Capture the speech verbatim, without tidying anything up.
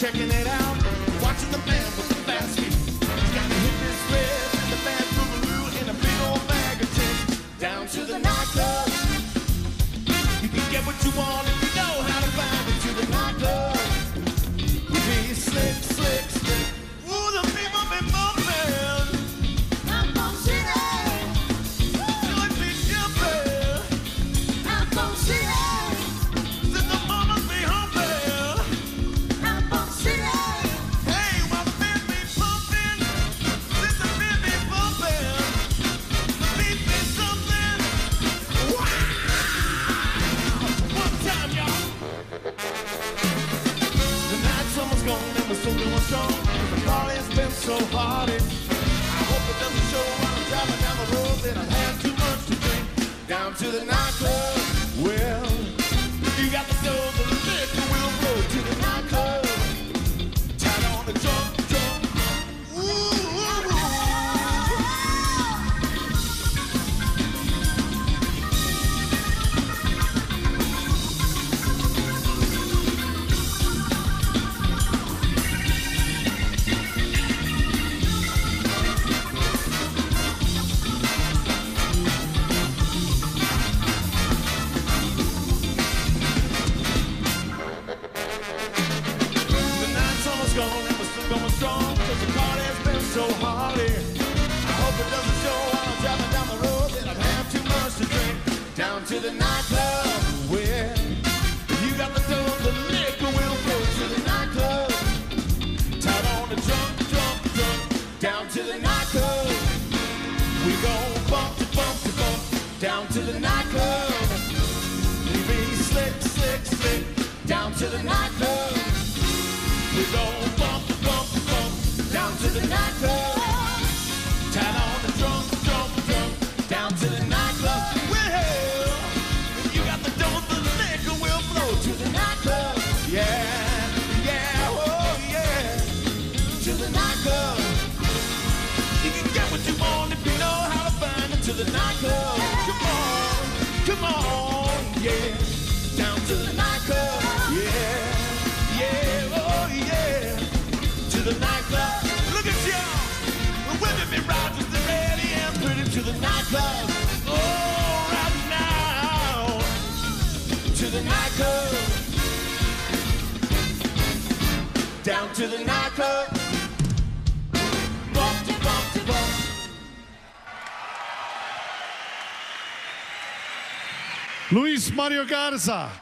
checking it out, watching the man with the fast feet. He's got the hippies red and the bad boogaloo in a big old bag of chips. Down to the nightclub. You can get what you want if you know how to find it. To the nightclub. We be slick, slick, slick. Ooh, the people be bumping. I'm from City. Join me jumping. I'm from City. Since the mamas be humping. I'm from City. Hey, while the men be pumping, since the men be bumping, the beat be something. Wow! One time, y'all. The night's almost gone and we're still going strong. The party's been so hearty. I hope it doesn't show while I'm driving down the road that I've had too much to drink. Down to the nightclub. Well, if you got the dough, the liquor will flow to the nightclub. Tied on the drunk, drunk. Ooh, ooh, ooh. The night's almost gone and we're still going strong, 'cause the party's been so hearty. I hope it doesn't show while I'm driving down the road that I've had too much to drink. Down to the nightclub. Well, if you got the dough, the liquor will flow to the nightclub. Tied on the drunk, drunk, drunk. Down to the nightclub. We go bump to bump to bump. Down to the nightclub. We be slick, slick, slick. Down to the nightclub. We go bump to bump to bump. Down to the nightclub. Tied on the drunk, drunk, drunk. Down to the nightclub. Well, if you got the dough, the liquor will flow to the nightclub. Yeah, yeah, oh yeah. To the nightclub. You can get what you want if you know how to find it. To the nightclub. Come on, come on, yeah. Down to the nightclub. Yeah, yeah, oh yeah. To the nightclub. Look at y'all. The women be rocking the ready and pretty. To the nightclub. Oh, right now. To the nightclub. Down to the nightclub. Bump to bump to bump. Luis Mario Garza.